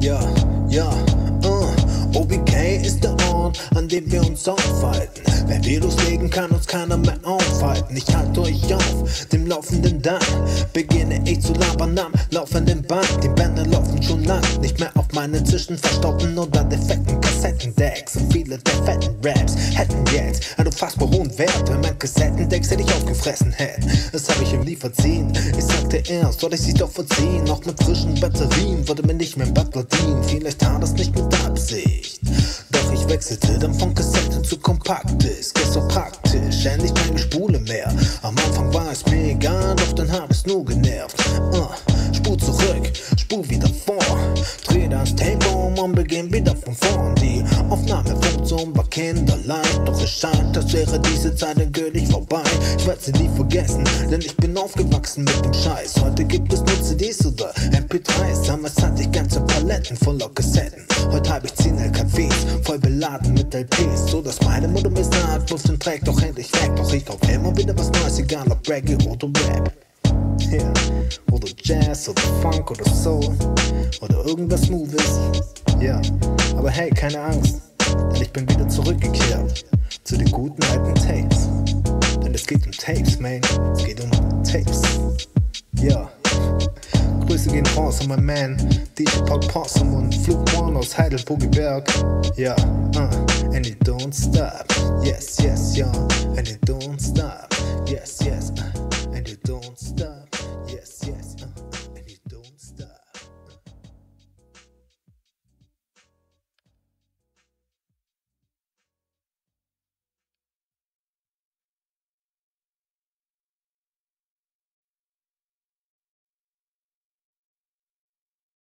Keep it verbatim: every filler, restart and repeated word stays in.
Ja, ja, uh. O B K ist der Ort, an dem wir uns aufhalten. Wenn wir loslegen, kann uns keiner mehr aufhalten. Ich halte euch auf dem laufenden Damm, beginne ich zu labern am laufenden Band. Die Bänder laufen schon lang, nicht mehr auf meinen zwischen verstaubten oder defekten Kassettendecks. Und viele der fetten Raps hätten jetzt einen unfassbar hohen Wert, wenn mein Kassettendecks hätte ich aufgefressen hätte. Das habe ich ihm nie verziehen. Ich sagte erst, soll ich sie doch verziehen. Auch mit frischen Batterien würde mir nicht mehr im Butler dienen. Vielleicht tat das nicht mit Absicht, doch ich wechselte dann von Kassette zu Kompaktdisk. Ist so praktisch, endlich keine Spule mehr. Am Anfang war es mir egal, doch dann hab ich's nur genervt. uh, Spur zurück, spur wieder vor, dreh das Tape um und beginn wieder von vorn. Die Aufnahmefunktion war kinderleicht, doch es scheint, als wäre diese Zeit endgültig vorbei. Ich werd sie nie vergessen, denn ich bin aufgewachsen mit dem Scheiß. Heute gibt es nur C Ds oder M P dreis. Damals hatte ich ganze Paletten voller Kassetten. Heute hab ich zehn L K Ws, voll beladen mit L Ps, so dass meine Mutter mir sagt, wirf den Track doch endlich weg. Doch ich kauf immer wieder was Neues, egal ob Reggae oder Rap. Yeah. Oder Jazz oder Funk oder Soul oder irgendwas Smoothes. Ja, yeah. Aber hey, keine Angst, denn ich bin wieder zurückgekehrt zu den guten alten Tapes. Denn es geht um Tapes, man, es geht um Tapes. Ja, yeah. Grüße gehen raus an mein Man D J Paul Possum und Flug One aus Heidelberg. Ja, yeah, uh, and it don't stop. Yes, yes, yeah, and it don't stop. Yes, yes, uh, and it don't stop. Yes, yes.